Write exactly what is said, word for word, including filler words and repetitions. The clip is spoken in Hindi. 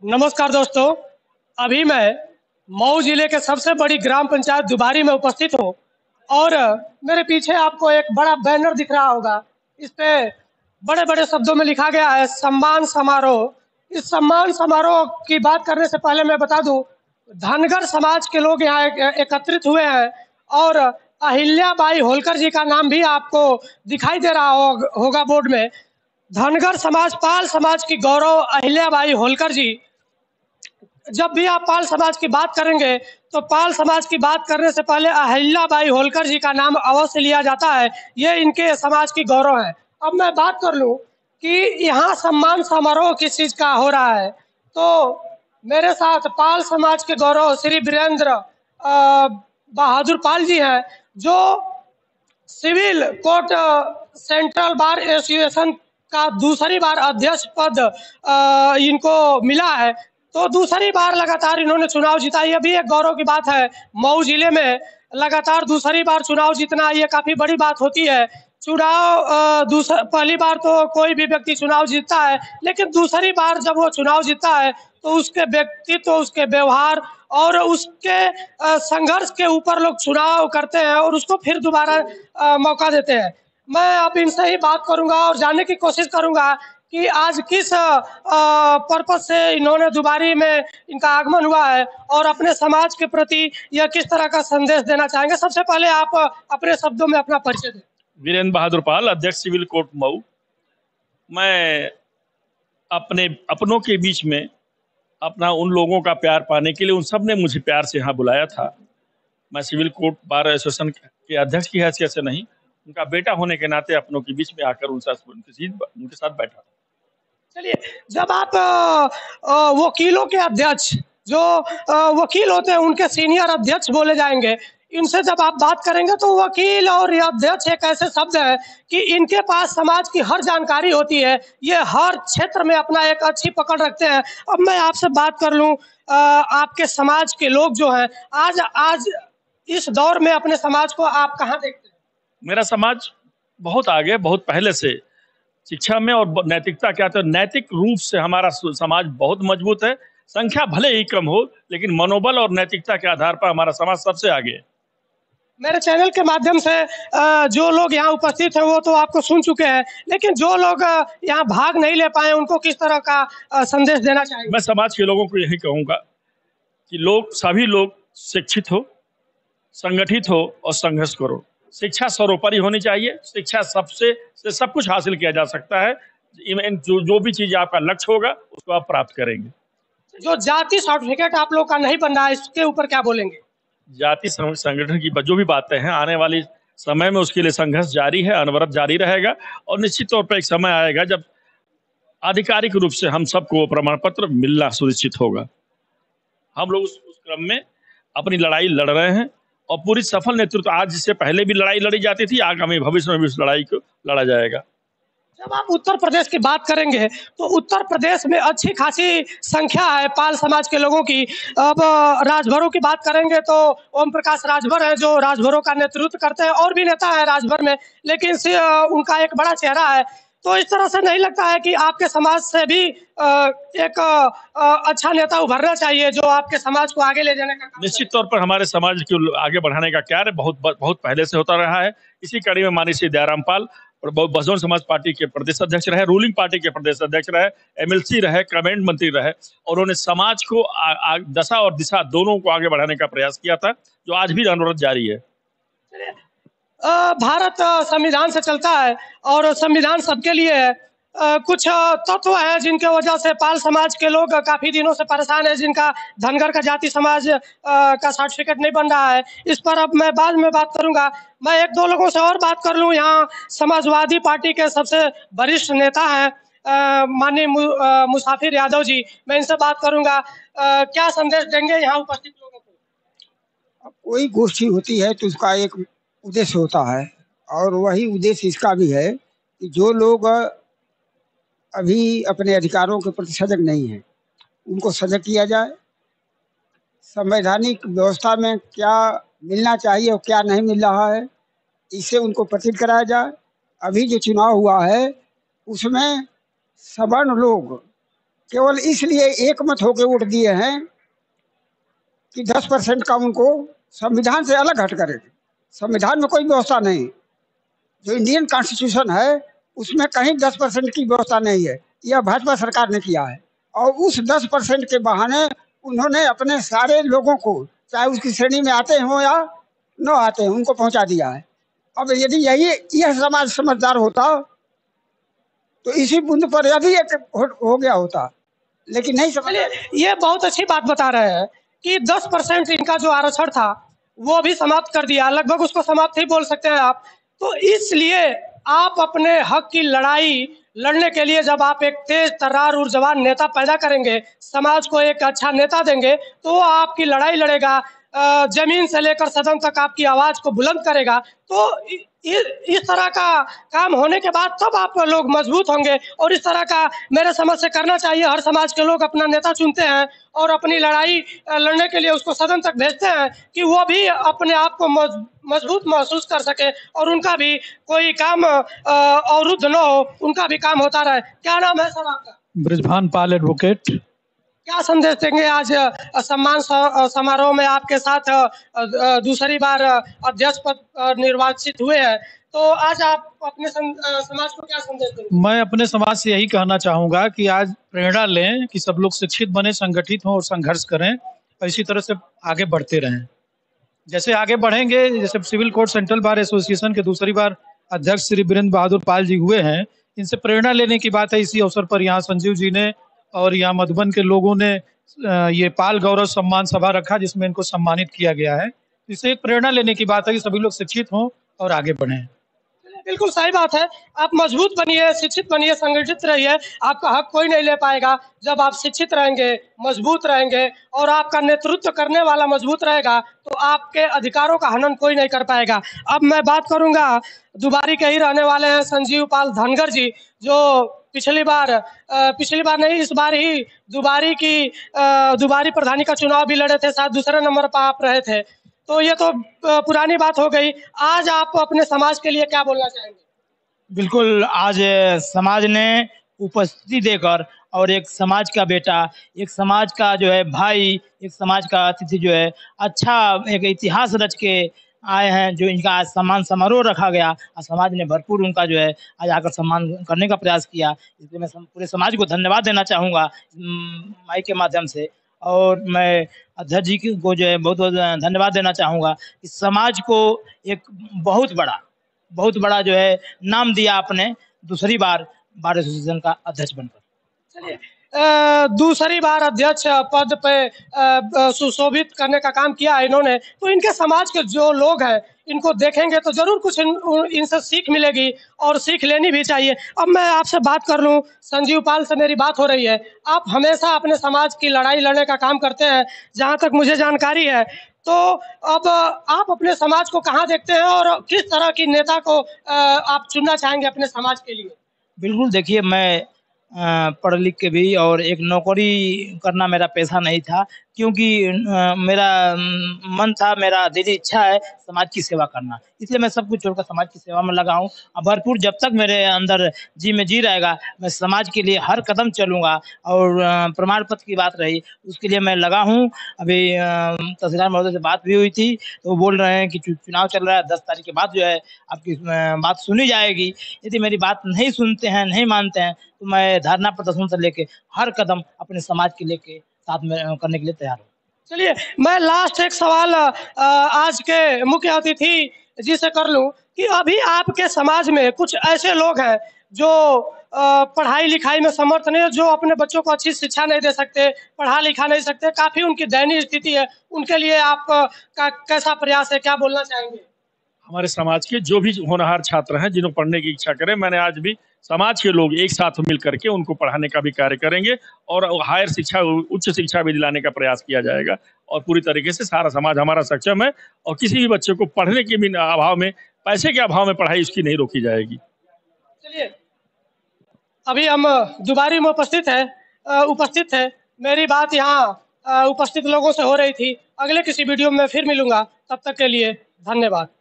नमस्कार दोस्तों। अभी मैं मऊ जिले के सबसे बड़ी ग्राम पंचायत दुबारी में उपस्थित हूँ और मेरे पीछे आपको एक बड़ा बैनर दिख रहा होगा। इस पे बड़े बड़े शब्दों में लिखा गया है सम्मान समारोह। इस सम्मान समारोह की बात करने से पहले मैं बता दूं, धनगर समाज के लोग यहाँ एक, एकत्रित हुए हैं और अहिल्याबाई होलकर जी का नाम भी आपको दिखाई दे रहा हो, होगा बोर्ड में। धनगर समाज, पाल समाज की गौरव अहिल्याबाई होलकर जी। जब भी आप पाल समाज की बात करेंगे तो पाल समाज की बात करने से पहले अहिल्याबाई होलकर जी का नाम अवश्य लिया जाता है। ये इनके समाज की गौरव है। अब मैं बात कर लूं कि यहाँ सम्मान समारोह किस चीज का हो रहा है, तो मेरे साथ पाल समाज के गौरव श्री वीरेंद्र अ, बहादुर पाल जी हैं, जो civil court central bar association का दूसरी बार अध्यक्ष पद अ, इनको मिला है। तो दूसरी बार लगातार इन्होंने चुनाव जीता। ये भी एक गौरव की बात है। मऊ जिले में लगातार दूसरी बार चुनाव जीतना ये काफी बड़ी बात होती है। चुनाव अ, दूसरा पहली बार तो कोई भी व्यक्ति चुनाव जीतता है, लेकिन दूसरी बार जब वो चुनाव जीतता है तो उसके व्यक्तित्व, उसके व्यवहार और उसके अ, संघर्ष के ऊपर लोग चुनाव करते हैं और उसको फिर दोबारा अ, मौका देते हैं। मैं अब इनसे ही बात करूंगा और जानने की कोशिश करूंगा कि आज किस पर्पज से इन्होंने दुबारी में इनका आगमन हुआ है और अपने समाज के प्रति यह किस तरह का संदेश देना चाहेंगे। सबसे पहले आप अपने शब्दों में अपना परिचय दें। वीरेंद्र बहादुर पाल, अध्यक्ष सिविल कोर्ट मऊ। मैं अपने अपनों के बीच में अपना उन लोगों का प्यार पाने के लिए, उन सब ने मुझे प्यार से यहाँ बुलाया था। मैं सिविल कोर्ट बार एसोसिएशन के अध्यक्ष की हैसियत से नहीं, उनका बेटा होने के नाते अपनों के बीच में आकर उनसे उनके उनके साथ बैठा था। चलिए, जब आप अ, अ, वकीलों के अध्यक्ष, जो अ, वकील होते हैं उनके सीनियर अध्यक्ष बोले जाएंगे, इनसे जब आप बात करेंगे तो वकील और ये अध्यक्ष एक ऐसे शब्द है कि इनके पास समाज की हर जानकारी होती है। ये हर क्षेत्र में अपना एक अच्छी पकड़ रखते हैं। अब मैं आपसे बात कर लूं, अ, आपके समाज के लोग जो हैं आज आज इस दौर में अपने समाज को आप कहाँ देखते हैं? मेरा समाज बहुत आगे, बहुत पहले से शिक्षा में और नैतिकता क्या तो नैतिक रूप से हमारा समाज बहुत मजबूत है। संख्या भले ही कम हो, लेकिन मनोबल और नैतिकता के आधार पर हमारा समाज सबसे आगे है। मेरे चैनल के माध्यम से अ, जो लोग यहाँ उपस्थित हैं वो तो आपको सुन चुके हैं, लेकिन जो लोग अ, यहाँ भाग नहीं ले पाए उनको किस तरह का अ, संदेश देना चाहिए? मैं समाज के लोगों को यही कहूंगा कि लोग, सभी लोग शिक्षित हो, संगठित हो और संघर्ष करो। शिक्षा सर्वोपरि होनी चाहिए। शिक्षा सबसे से सब कुछ हासिल किया जा सकता है। जो जो भी चीज आपका लक्ष्य होगा उसको आप प्राप्त करेंगे। जो जाति सर्टिफिकेट आप लोग का नहीं बन रहा है, इसके ऊपर क्या बोलेंगे? जाति संगठन की जो भी बातें हैं, आने वाली समय में उसके लिए संघर्ष जारी है, अनवरत जारी रहेगा और निश्चित तौर पर एक समय आएगा जब आधिकारिक रूप से हम सबको प्रमाण पत्र मिलना सुनिश्चित होगा। हम लोग उस, उस क्रम में अपनी लड़ाई लड़ रहे हैं और पूरी सफल नेतृत्व, आज जिससे पहले भी लड़ाई लड़ी जाती थी, आगामी भविष्य में भी उस लड़ाई को लड़ा जाएगा। जब आप उत्तर प्रदेश की बात करेंगे तो उत्तर प्रदेश में अच्छी खासी संख्या है पाल समाज के लोगों की। अब राजभरों की बात करेंगे तो ओम प्रकाश राजभर है जो राजभरों का नेतृत्व करते हैं, और भी नेता है राजभर में, लेकिन उनका एक बड़ा चेहरा है। तो इस तरह से नहीं लगता है कि आपके समाज से भी एक अच्छा नेता उभरना चाहिए जो आपके समाज को आगे ले जाने का काम? निश्चित तौर पर हमारे समाज को आगे बढ़ाने का कार्य बहुत बहुत पहले से होता रहा है। इसी कड़ी में माननीय श्री दयाराम पाल और बहुजन समाज पार्टी के प्रदेश अध्यक्ष रहे, रूलिंग पार्टी के प्रदेश अध्यक्ष रहे, एमएलसी रहे, कैबिनेट मंत्री रहे और उन्होंने समाज को आ, आ, दशा और दिशा दोनों को आगे बढ़ाने का प्रयास किया था, जो आज भी अनवरत जारी है। भारत संविधान से चलता है और संविधान सबके लिए है। कुछ तत्व हैं जिनके वजह से पाल समाज के लोग काफी दिनों से परेशान है, जिनका धनगर का जाति समाज का सर्टिफिकेट नहीं बन रहा है। इस पर अब मैं बाद में बात करूंगा। मैं एक दो लोगों से और बात कर लूं। यहाँ समाजवादी पार्टी के सबसे वरिष्ठ नेता हैं माननीय मु, मुसाफिर यादव जी, मैं इनसे बात करूंगा। क्या संदेश देंगे यहाँ उपस्थित लोगों को? कोई गोष्ठी होती है तो उसका एक उद्देश्य होता है और वही उद्देश्य इसका भी है कि जो लोग अभी अपने अधिकारों के प्रति सजग नहीं है उनको सजग किया जाए। संवैधानिक व्यवस्था में क्या मिलना चाहिए और क्या नहीं मिल रहा है, इससे उनको परिचित कराया जाए। अभी जो चुनाव हुआ है उसमें सवर्ण लोग केवल इसलिए एक मत होके वोट दिए हैं कि दस परसेंट का उनको संविधान से अलग हट करेंगे। संविधान में कोई व्यवस्था नहीं, जो इंडियन कॉन्स्टिट्यूशन है उसमें कहीं दस परसेंट की व्यवस्था नहीं है। यह भाजपा सरकार ने किया है और उस दस परसेंट के बहाने उन्होंने अपने सारे लोगों को, चाहे उसकी श्रेणी में आते हो या न आते हैं, उनको पहुंचा दिया है। अब यदि यही यह समाज समझदार होता तो इसी बुंद पर यदि एक हो, हो गया होता, लेकिन नहीं समझ। ये बहुत अच्छी बात बता रहे हैं कि दस परसेंट इनका जो आरक्षण था वो भी समाप्त कर दिया, लगभग उसको समाप्त ही बोल सकते हैं आप। तो इसलिए आप अपने हक की लड़ाई लड़ने के लिए जब आप एक तेज तर्रार ऊर्जावान नेता पैदा करेंगे, समाज को एक अच्छा नेता देंगे, तो वो आपकी लड़ाई लड़ेगा, जमीन से लेकर सदन तक आपकी आवाज को बुलंद करेगा। तो इस तरह का काम होने के बाद तब आप लोग मजबूत होंगे। और इस तरह का मेरे समझ से करना चाहिए। हर समाज के लोग अपना नेता चुनते हैं और अपनी लड़ाई लड़ने के लिए उसको सदन तक भेजते हैं कि वो भी अपने आप को मजबूत महसूस कर सके और उनका भी कोई काम अवरुद्ध न हो, उनका भी काम होता रहे। क्या नाम है सर आपका? ब्रिजभान पाल एडवोकेट। क्या संदेश देंगे आज सम्मान समारोह में आपके साथ दूसरी बार अध्यक्ष पद निर्वाचित हुए हैं, तो आज आप अपने समाज को क्या संदेश देंगे? मैं अपने समाज से यही कहना चाहूंगा कि आज प्रेरणा लें कि सब लोग शिक्षित बने, संगठित हों और संघर्ष करें, इसी तरह से आगे बढ़ते रहें। जैसे आगे बढ़ेंगे, जैसे civil court central bar association के दूसरी बार अध्यक्ष श्री वीरेंद्र बहादुर पाल जी हुए हैं, इनसे प्रेरणा लेने की बात है। इसी अवसर पर यहाँ संजीव जी ने और यहाँ मधुबन के लोगों ने ये पाल गौरव सम्मान सभा रखा जिसमें इनको सम्मानित किया गया है। इससे एक प्रेरणा लेने की बात है कि सभी लोग शिक्षित हों और आगे बढ़ें। बिल्कुल सही बात है। आप मजबूत बनिए, शिक्षित बनिए, संगठित रहिए। आपका हक कोई नहीं ले पाएगा जब आप शिक्षित रहेंगे, मजबूत रहेंगे और आपका नेतृत्व करने वाला मजबूत रहेगा, तो आपके अधिकारों का हनन कोई नहीं कर पाएगा। अब मैं बात करूंगा, दुबारी के ही रहने वाले हैं संजीव पाल धनगर जी, जो पिछली बार पिछली बार नहीं इस बार ही दुबारी की दुबारी प्रधानी का चुनाव भी लड़े थे, साथ दूसरे नंबर पर आप रहे थे। तो ये तो पुरानी बात हो गई। आज आप अपने समाज के लिए क्या बोलना चाहेंगे? बिल्कुल, आज समाज ने उपस्थिति देकर और एक समाज का बेटा, एक समाज का जो है भाई, एक समाज का अतिथि जो है अच्छा एक इतिहास रच के आए हैं, जो इनका आज सम्मान समारोह रखा गया और समाज ने भरपूर उनका जो है आज आकर सम्मान करने का प्रयास किया। इसलिए मैं पूरे समाज को धन्यवाद देना चाहूँगा माइक के माध्यम से। और मैं अध्यक्ष जी को जो है बहुत बहुत धन्यवाद देना चाहूँगा कि समाज को एक बहुत बड़ा बहुत बड़ा जो है नाम दिया आपने दूसरी बार बार एसोसिएशन का अध्यक्ष बनकर। चलिए, दूसरी बार अध्यक्ष पद पे सुशोभित करने का काम किया है इन्होंने, तो इनके समाज के जो लोग हैं इनको देखेंगे तो जरूर कुछ इन, इनसे सीख मिलेगी और सीख लेनी भी चाहिए। अब मैं आपसे बात कर लूं, संजीव पाल से मेरी बात हो रही है। आप हमेशा अपने समाज की लड़ाई लड़ने का काम करते हैं, जहां तक मुझे जानकारी है। तो अब आप अपने समाज को कहाँ देखते हैं और किस तरह की नेता को आप चुनना चाहेंगे अपने समाज के लिए? बिल्कुल, देखिए, मैं पढ़ लिख के भी और एक नौकरी करना मेरा पेशा नहीं था, क्योंकि मेरा मन था, मेरा दिली इच्छा है समाज की सेवा करना। इसलिए मैं सब कुछ छोड़कर समाज की सेवा में लगा हूँ। और भरपूर जब तक मेरे अंदर जी में जी रहेगा, मैं समाज के लिए हर कदम चलूँगा। और प्रमाण पत्र की बात रही, उसके लिए मैं लगा हूँ। अभी तहसीलदार महोदय से बात भी हुई थी, तो वो बोल रहे हैं कि चुनाव चल रहा है, दस तारीख के बाद जो है आपकी बात सुनी जाएगी। यदि मेरी बात नहीं सुनते हैं, नहीं मानते हैं, तो मैं धरना प्रदर्शन से लेके हर कदम अपने समाज के लेके साथ में करने के लिए तैयार हूँ। चलिए, मैं लास्ट एक सवाल आज के मुख्य अतिथि जी से कर लूं कि अभी आपके समाज में कुछ ऐसे लोग हैं जो पढ़ाई लिखाई में समर्थ नहीं है, जो अपने बच्चों को अच्छी शिक्षा नहीं दे सकते, पढ़ा लिखा नहीं सकते, काफी उनकी दयनीय स्थिति है। उनके लिए आप का कैसा प्रयास है, क्या बोलना चाहेंगे? हमारे समाज के जो भी होनहार छात्र हैं, जिन्होंने पढ़ने की इच्छा करें, मैंने आज भी समाज के लोग एक साथ मिल करके उनको पढ़ाने का भी कार्य करेंगे और हायर शिक्षा, उच्च शिक्षा भी दिलाने का प्रयास किया जाएगा। और पूरी तरीके से सारा समाज हमारा सक्षम है और किसी भी बच्चे को पढ़ने के भी अभाव में, पैसे के अभाव में पढ़ाई उसकी नहीं रोकी जाएगी। चलिए, अभी हम दुबारी में उपस्थित है उपस्थित है मेरी बात यहाँ उपस्थित लोगों से हो रही थी। अगले किसी वीडियो में फिर मिलूंगा, तब तक के लिए धन्यवाद।